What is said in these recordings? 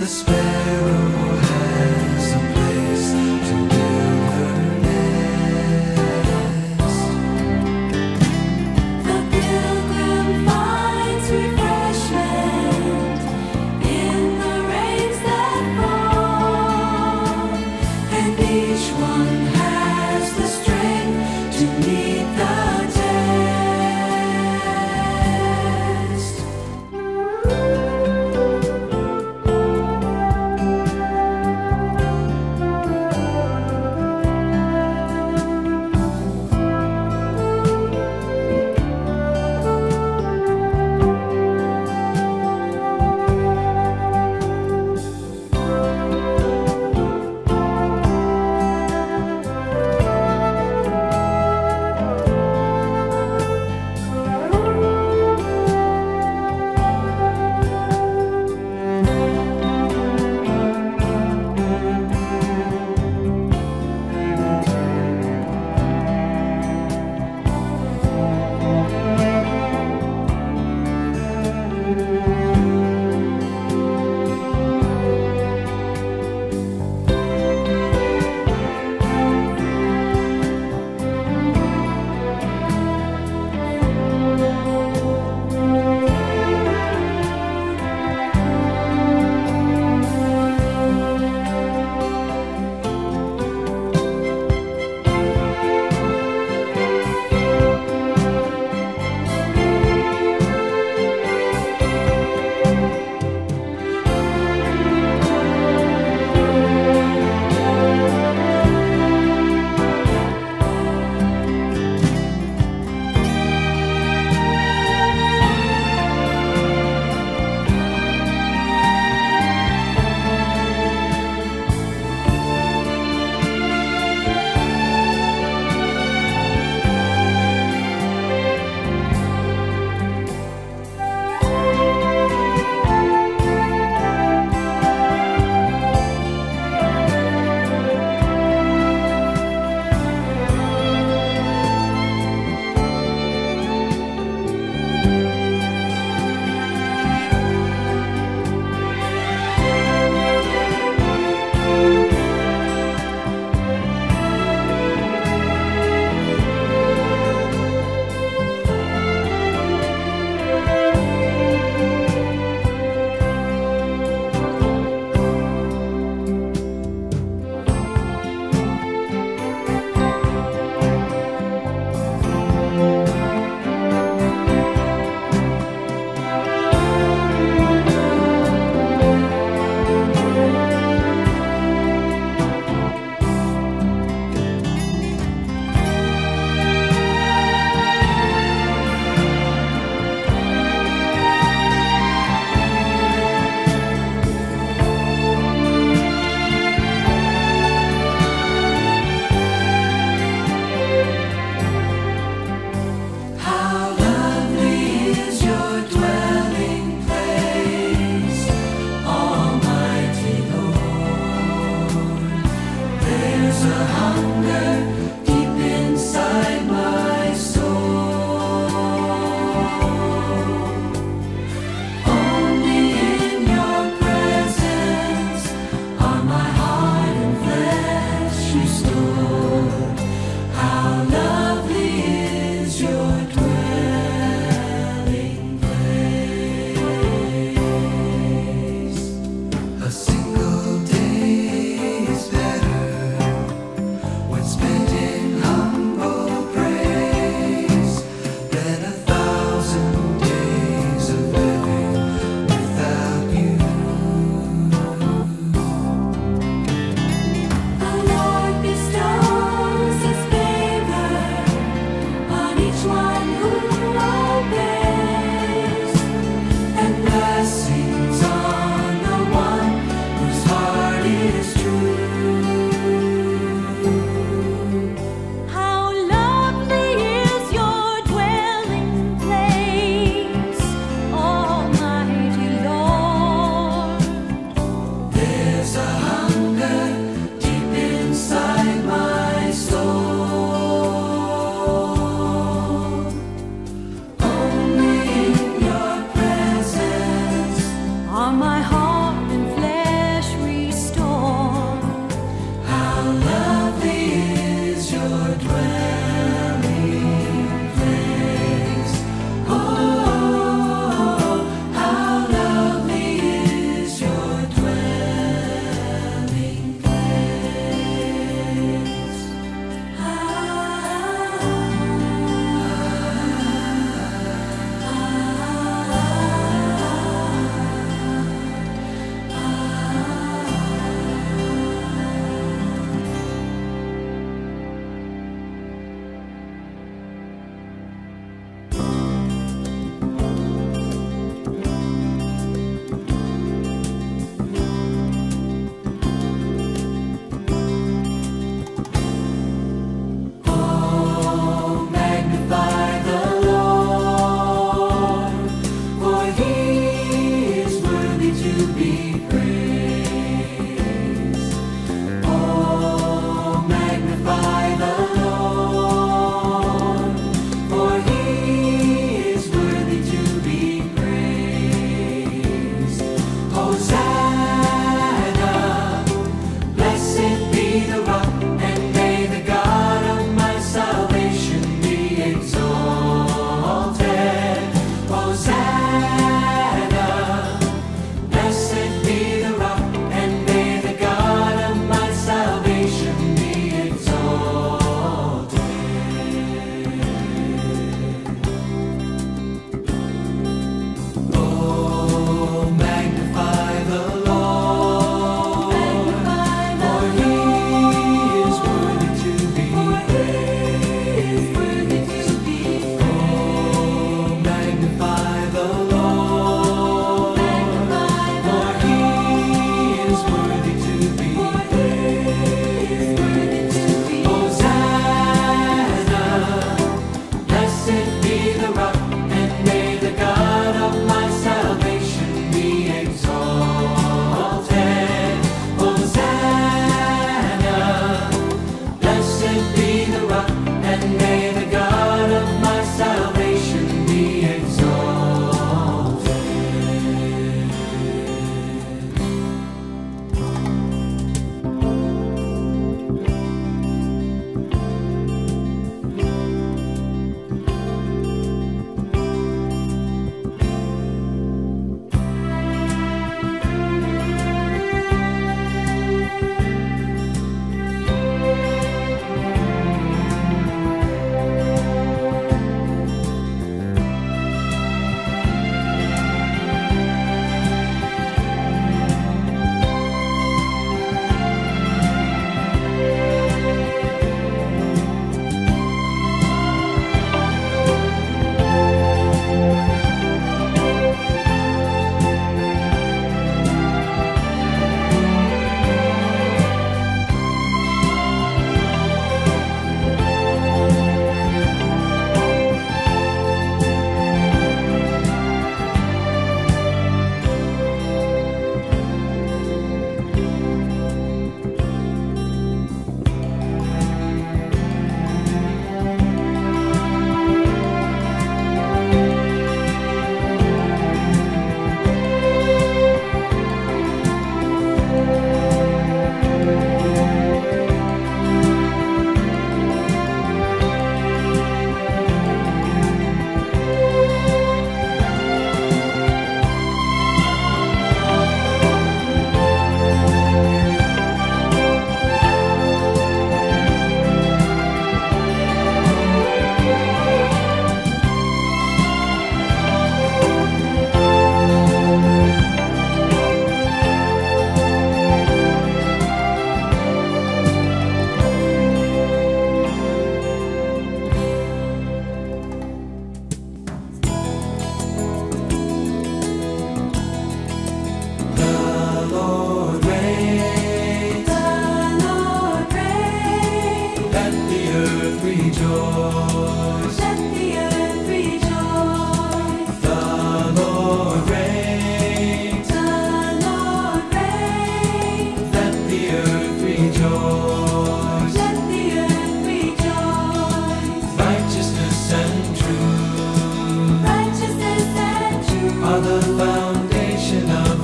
my heart and flesh.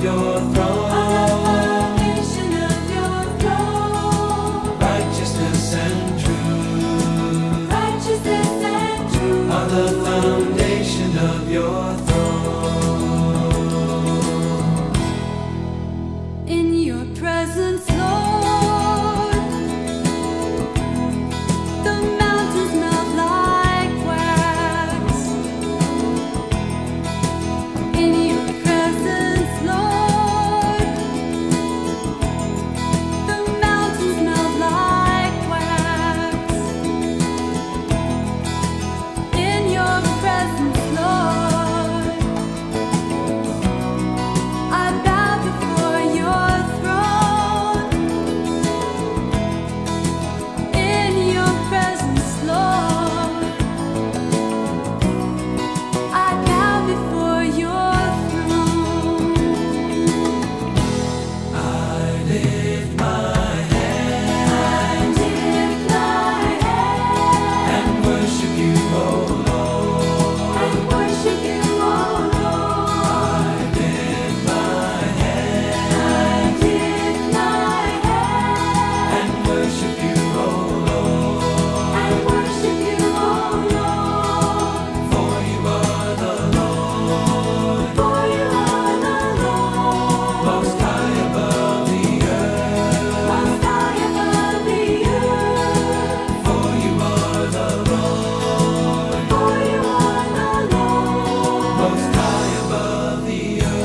your throne. On the foundation of your throne. Righteousness and truth. Righteousness and truth. On the foundation of your throne. In your presence, Lord, the mountains melt like wax. In your presence, Lord, the mountains melt like wax. In your presence, Lord, I bow before your throne. In your presence, Lord, I bow before your throne. I lift my hand I lift my hand and worship you, O Lord. and worship you, O Lord. I lift my hand I lift my hand and worship you, O Lord. and worship you, O Lord. For you are the Lord, For you are the Lord, most high above the earth. most high above the earth. For you are the Lord, For you are the Lord, most high above the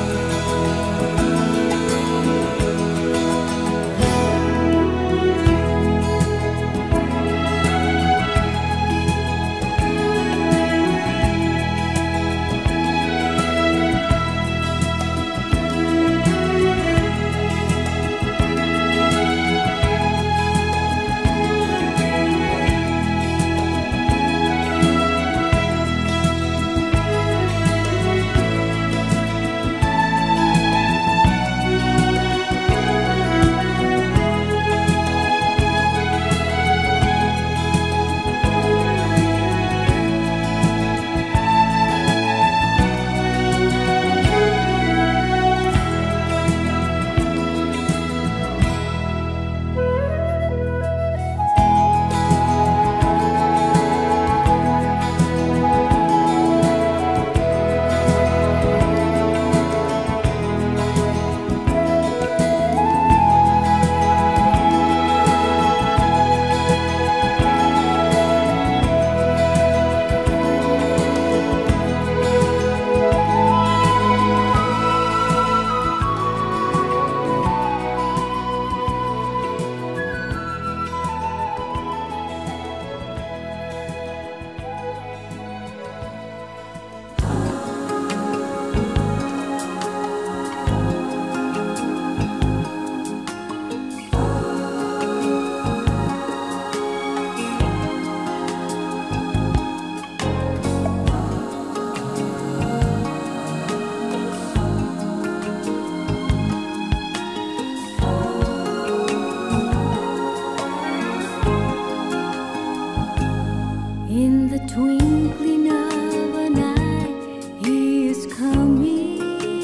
in the twinkling of an eye, He is coming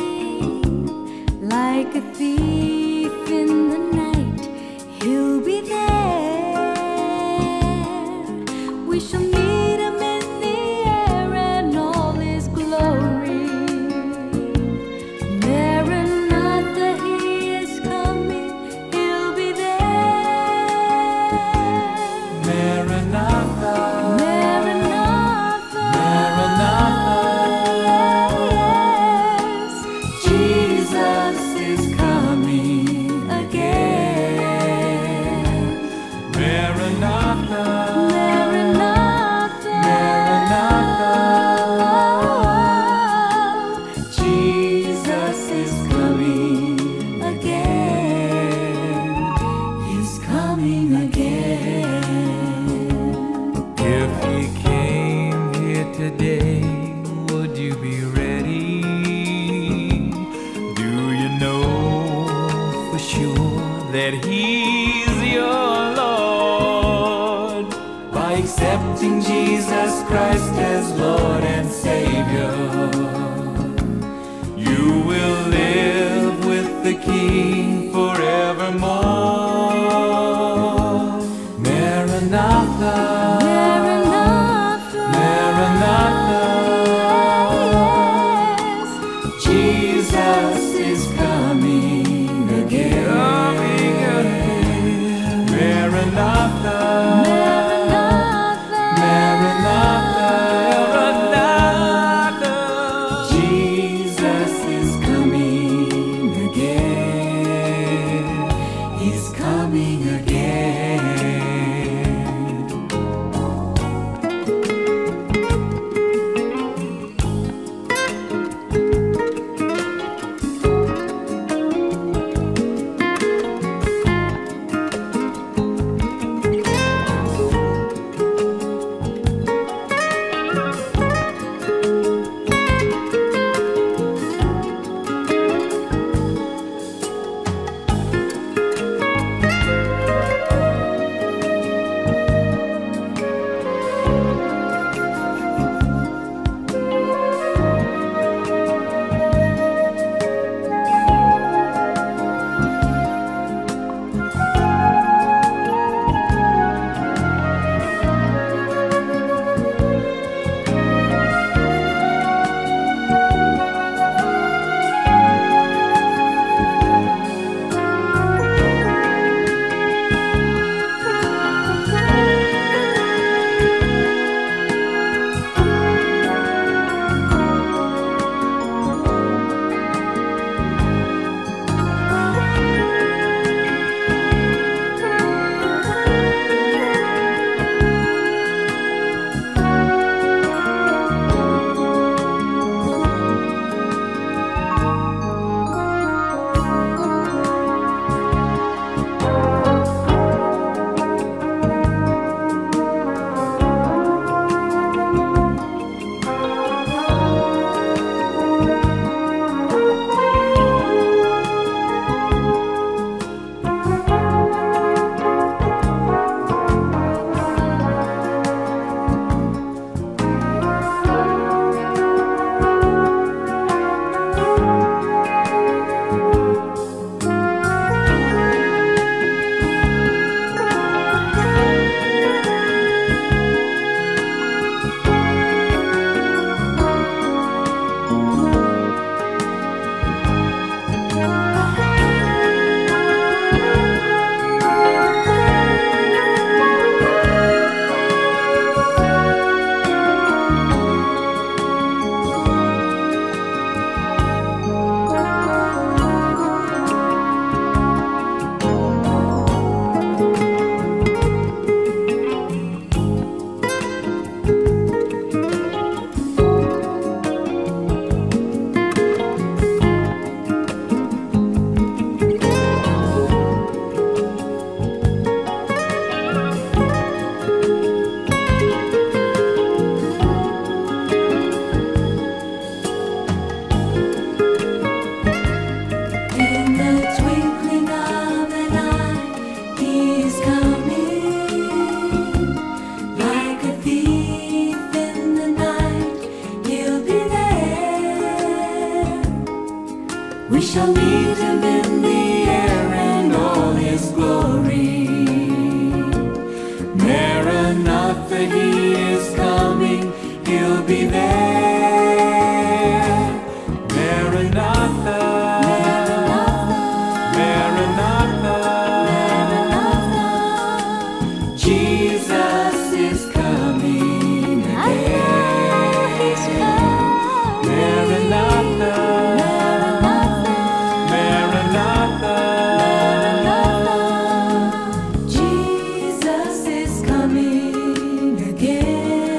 like a thief in the night. He'll be there. We shall meet Him in the air and all His glory. Maranatha, He is coming. He'll be there. Maranatha, Maranatha, Maranatha, yes, Jesus is coming again. Maranatha, Maranatha, Maranatha, Jesus is coming again. He's coming again. if he came here today, would you be ready? Do you know for sure that he's your Lord? By accepting Jesus Christ as Lord and Savior, you will live with the King forevermore. Maranatha, Maranatha, Maranatha, yes. Jesus is coming again. Coming again. Maranatha, Maranatha, Maranatha, Jesus is coming again. He's coming again. We shall meet him in the air in all his glory. Maranatha, he is coming, he'll be there. Maranatha, Maranatha, Jesus is coming again. Maranatha, Jesus is coming again.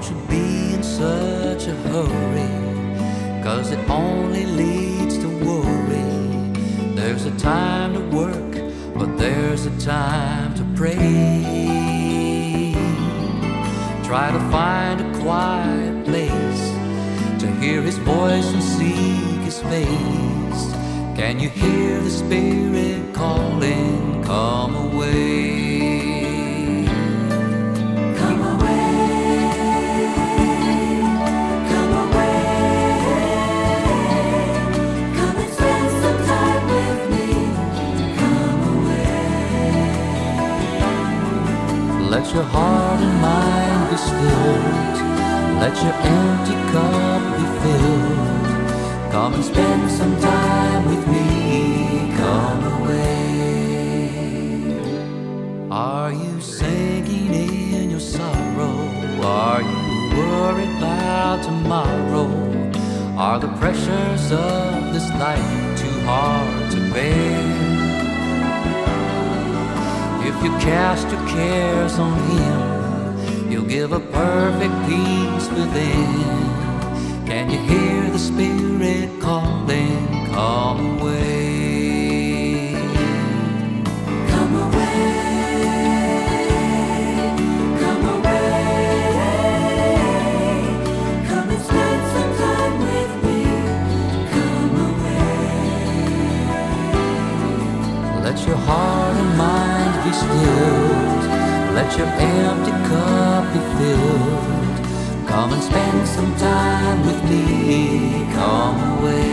Don't you be in such a hurry, 'cause it only leads to worry. There's a time to work, but there's a time to pray. Try to find a quiet place to hear His voice and seek His face. Can you hear the Spirit calling, come away? Come away, come away, come and spend some time with me. Come away. Let your heart and mind be stilled. Let your empty cup be filled. Come and spend some time with me. Come away. Are you sinking in your sorrow? Are you worried about tomorrow? Are the pressures of this life too hard to bear? If you cast your cares on Him, He'll give a perfect peace within. Can you hear the Spirit calling, come away? Come away, come away, come and spend some time with me. Come away. Let your heart and mind be stilled. Let your empty cup be filled. Come and spend some time with me. Come away.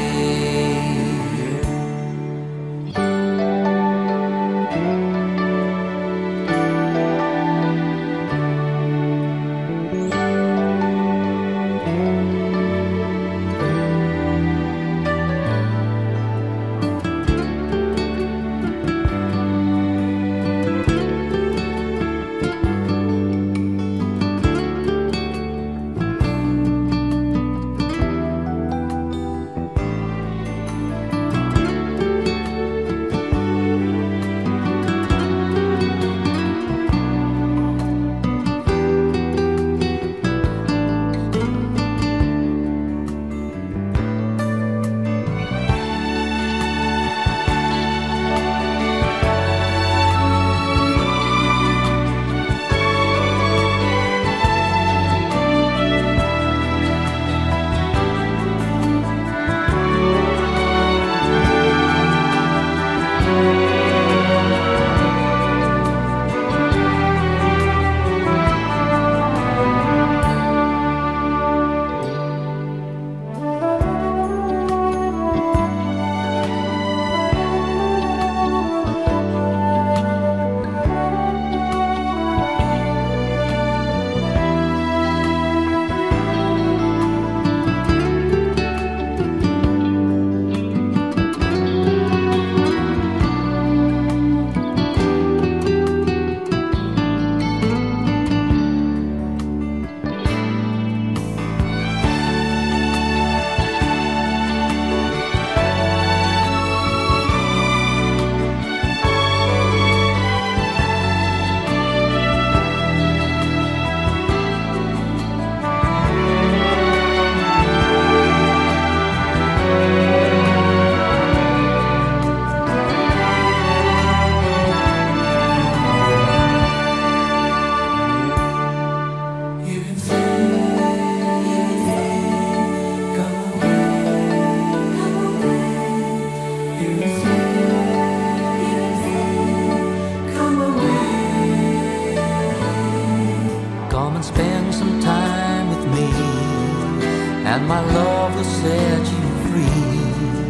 and my love will set you free.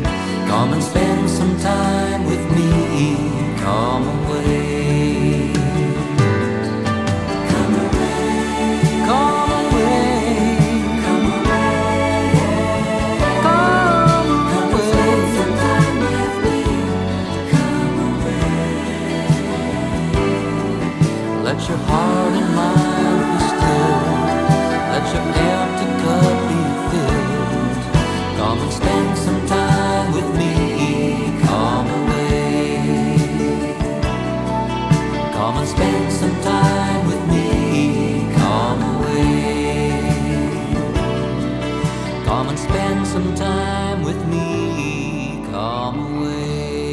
Come and spend some time with me. Come away. Come away. Come away. Come away. Come Come and spend some time with me. Come away. Let your heart and mind be still. Let your empty cup be filled. Come and spend some time with me. Come away. some time with me, come away.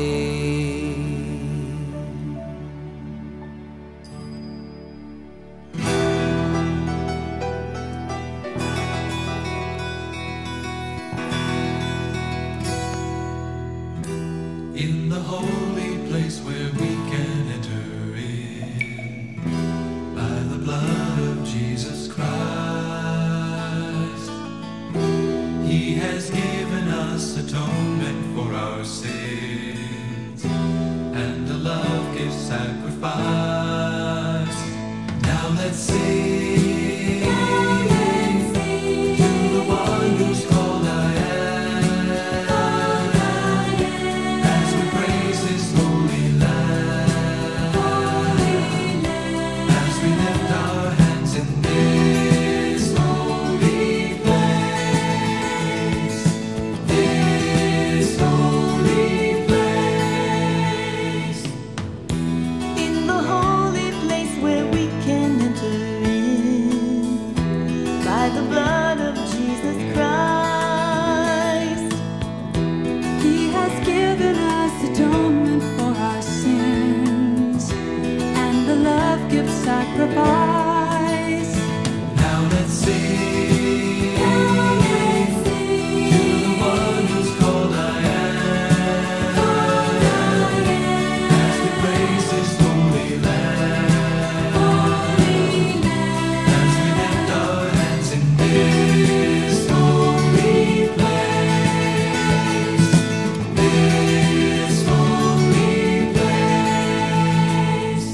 In the holy place where we can enter in by the blood of Jesus Christ, He has given us atonement for our sins, and a love gives sacrifice. Now let's sing to the one who's called I am, as we praise His holy land, as we lift our hands in this holy place, this holy place. In the holy place where we can enter in by the blood of Jesus Christ, He has given us atonement for our sins, and the love gives sacrifice. Now let's sing to the one who's called I am, as we praise His holy land, as we lift our hands in this holy place, this holy place.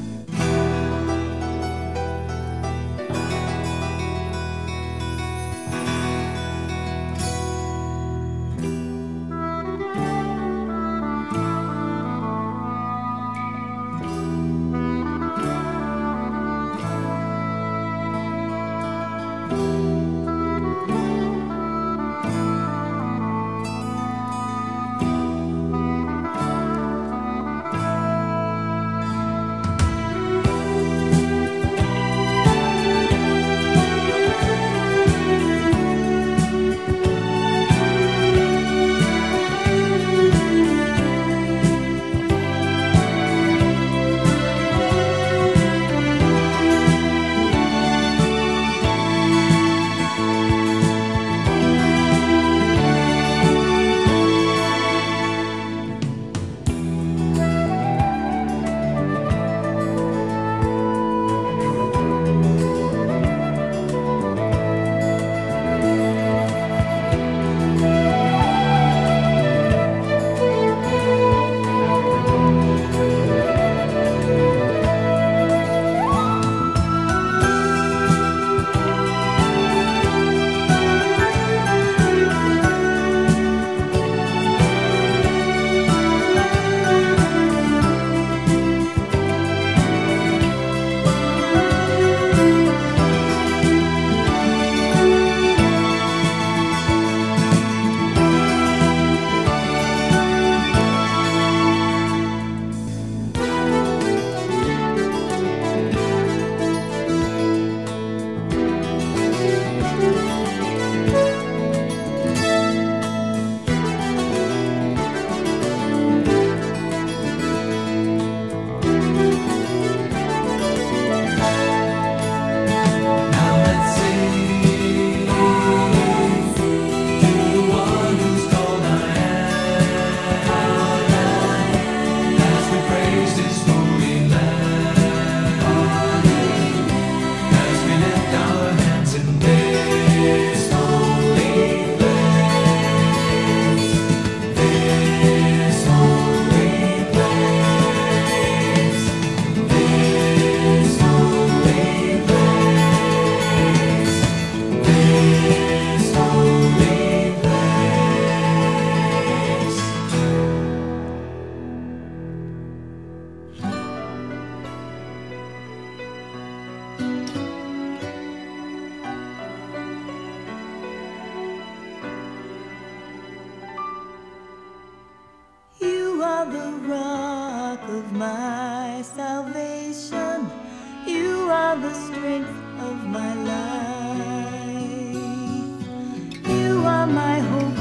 my salvation. You are the strength of my life. You are my hope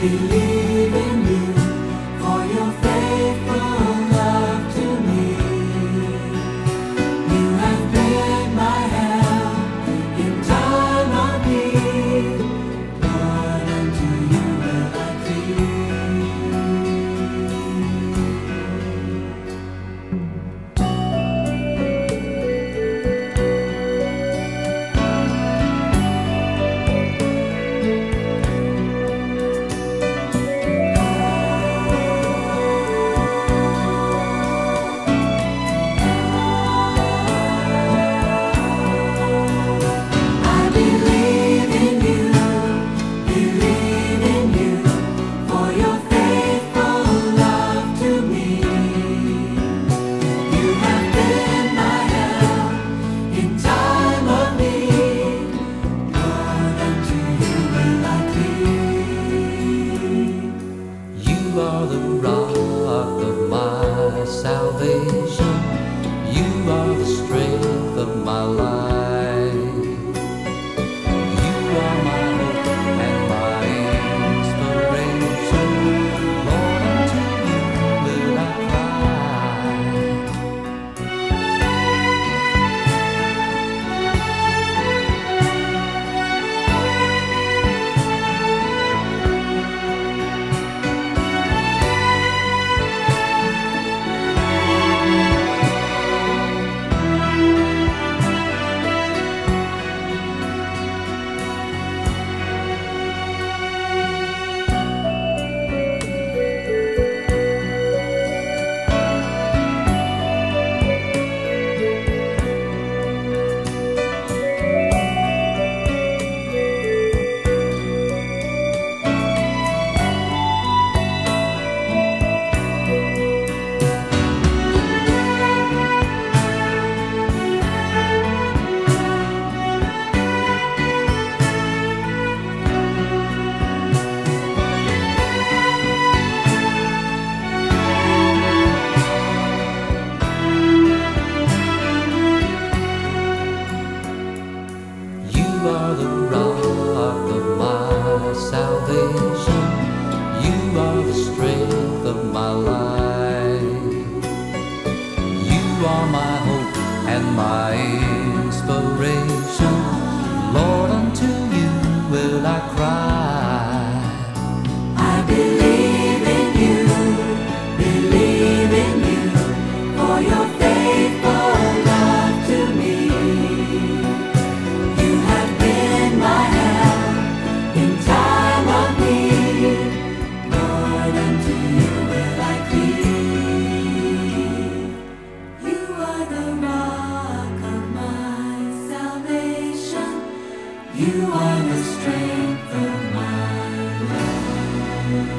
believe in you for your faithful love to me. You have been my help in time of need. Lord, unto you will I salvation. You are the strength of my life. You are my hope and my inspiration. Lord, unto you will I salvation. You are the strength of my life. You are my hope and my inspiration. Lord, unto you will I cry. I believe in you for your faithful love to me. You have been my help in time of need. Lord, unto you will I cleave. You are the rock of my salvation. You are the strength of my life.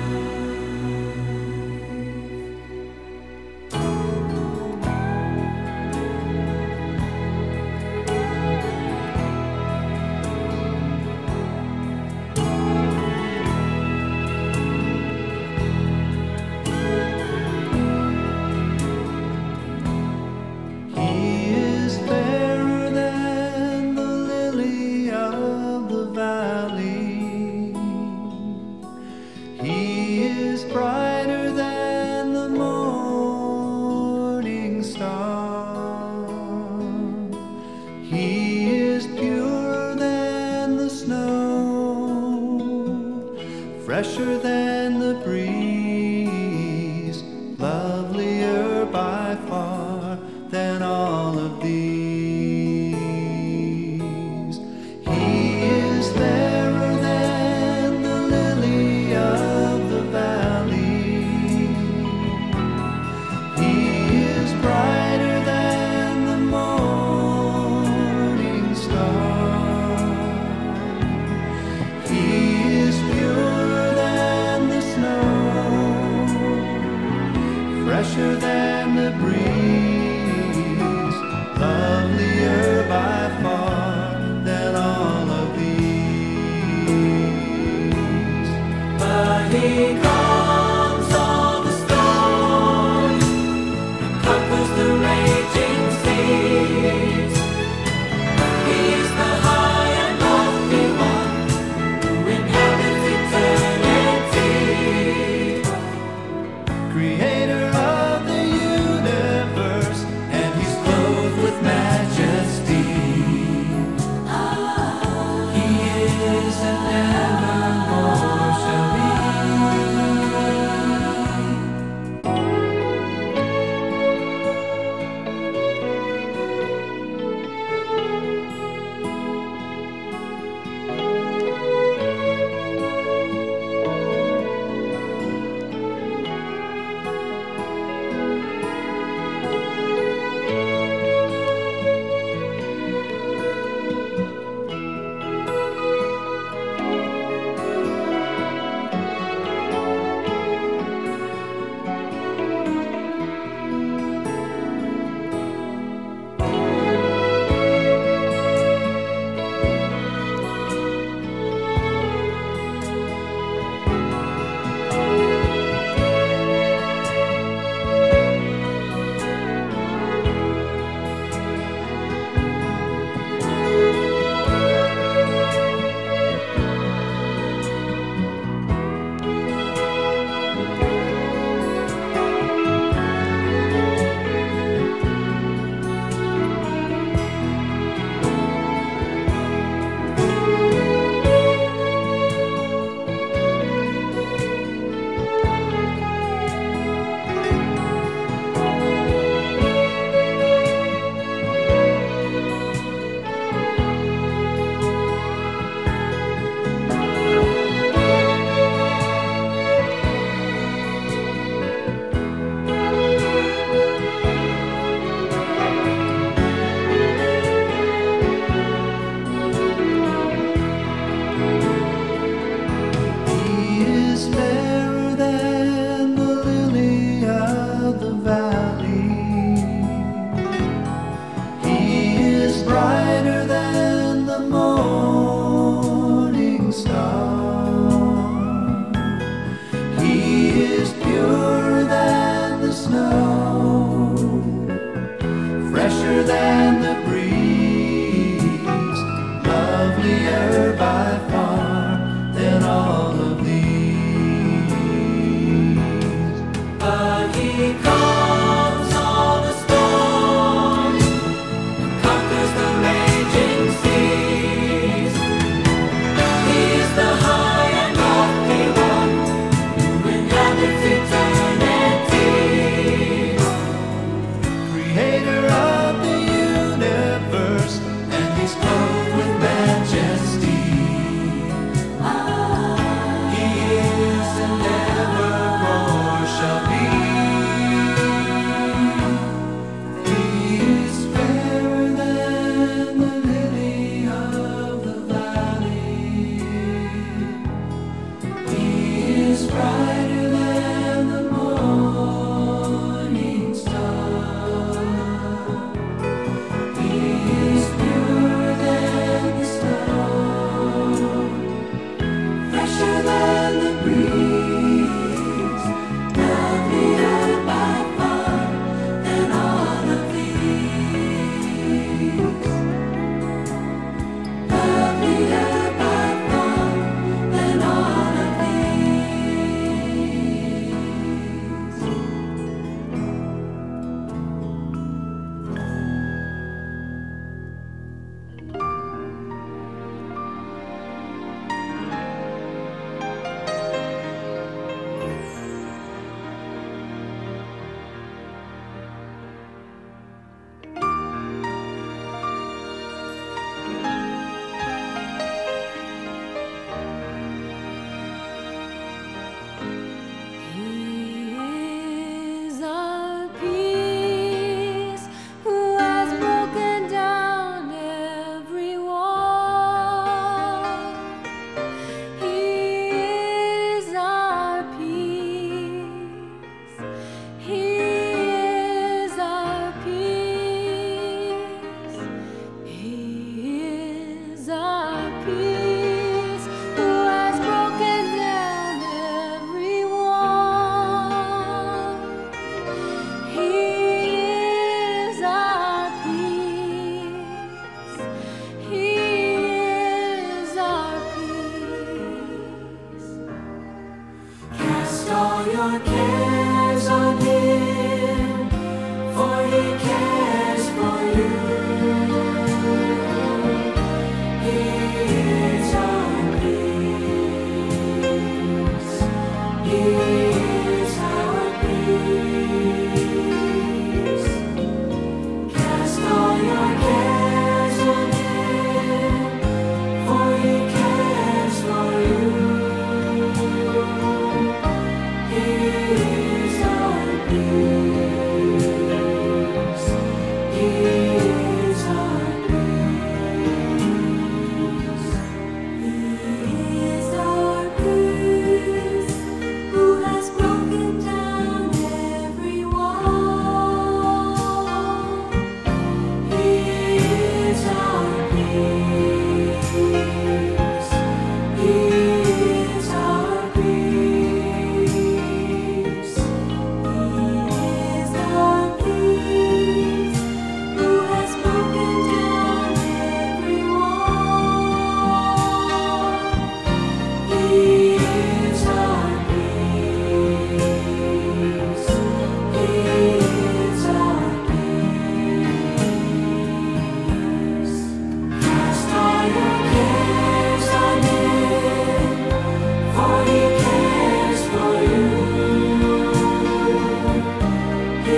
Fresher than the breeze, lovelier by far than all of these. He is fairer than the lily of the valley. He is brighter than the morning star. He is pure, fresher than the breeze, lovelier by far than all of these. But he calms all the storms and conquers the raging seas. He is the high and lofty one who inhabits eternity. creator of the universe, and he's clothed with majesty. He is and evermore shall be.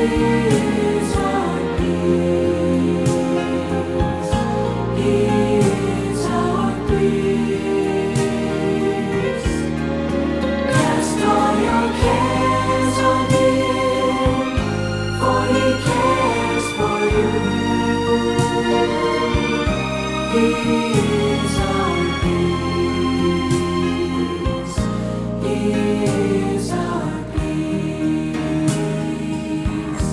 is our peace. He is our peace. Cast all your cares on Him, for He cares for you. He is our peace. He is our peace.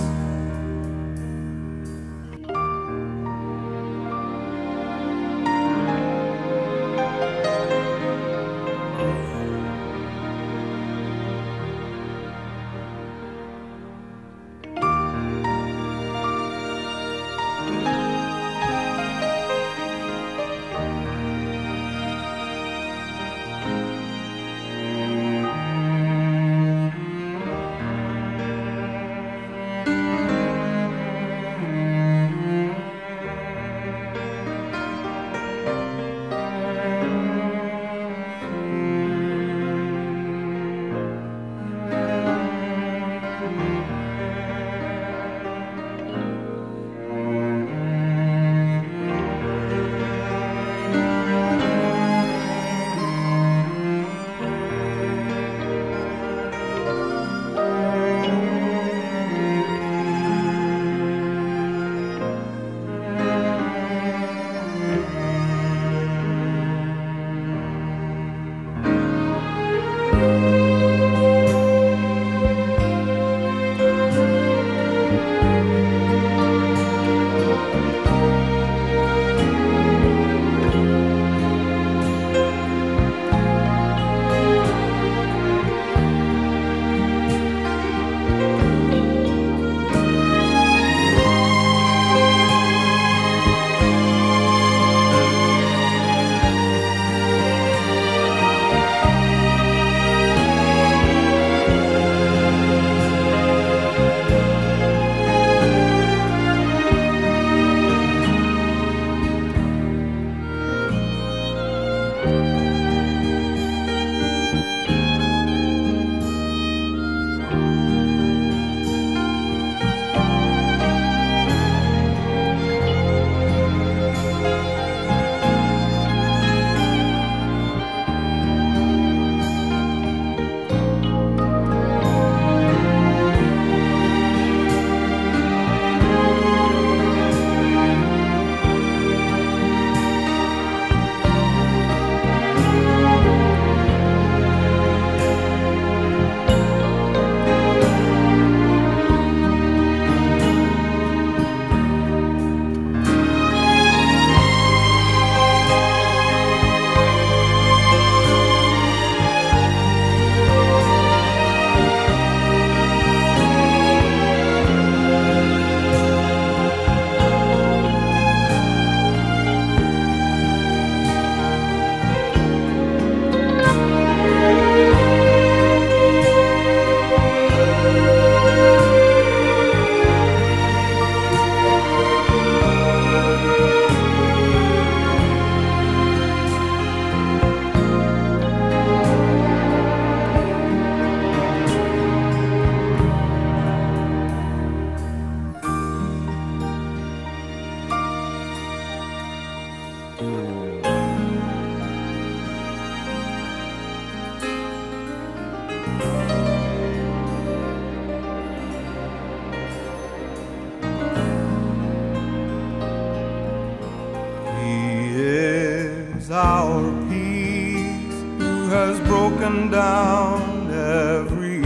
Our peace, who has broken down every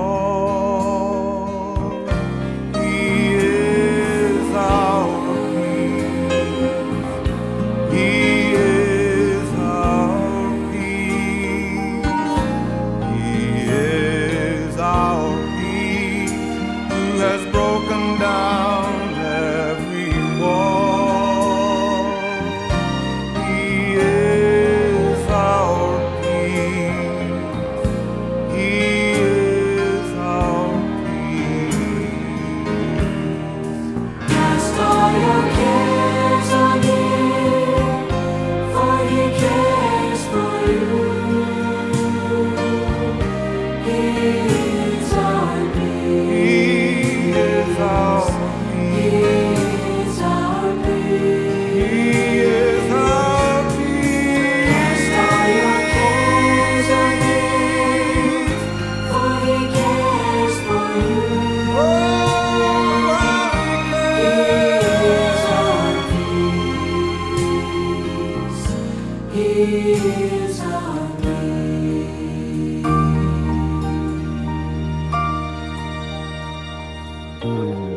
wall. He is our peace. He is our peace. He is our peace, who has broken down every wall. Thank you.